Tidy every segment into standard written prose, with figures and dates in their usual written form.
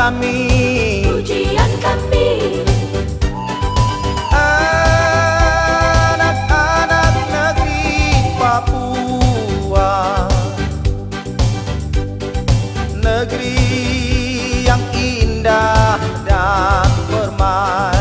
kami, pujian kami. Anak-anak negeri Papua, negeri yang indah dan permai.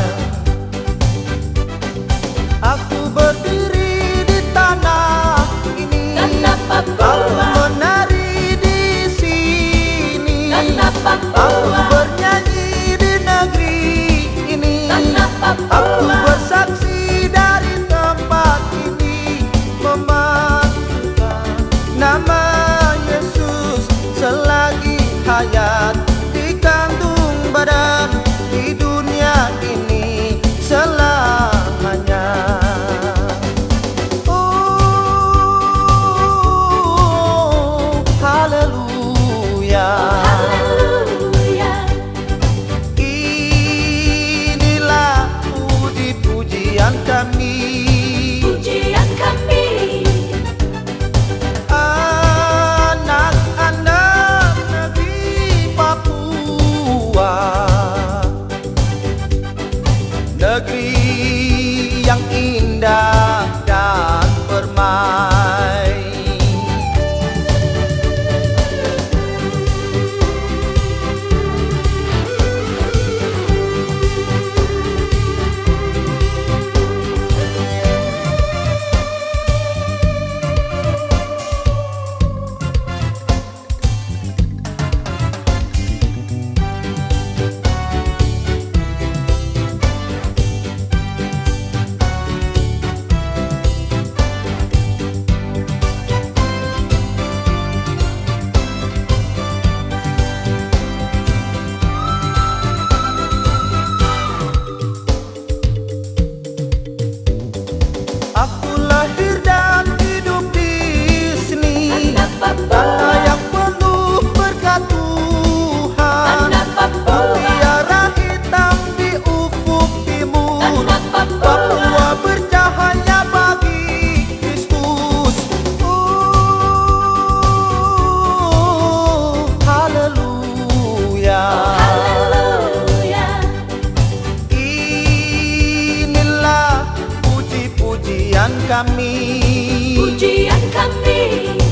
Aku berdiri di tanah ini, Tanah aku Papua, menari di sini, Tanah aku Papua, bernyanyi di negeri ini, Tanah aku Papua. bersaksi dari tempat ini, memajukan nama Yesus selagi hayat di kandung badan di dunia ini selamanya. Oh, haleluya. Haleluya, Inilah puji-pujian kami, pujian kami. anak-anak negeri Papua, negeri yang indah dan permai. Aku lahir dan hidup di sini, Tanah Papua, tanah yang penuh berkat Tuhan. Tanah Papua, Mutiara hitam di ufuk timur, Tanah Papua. Papua bercahaya bagi Kristus. Oh, haleluya. Haleluya, Inilah puji-pujian kami, pujian kami.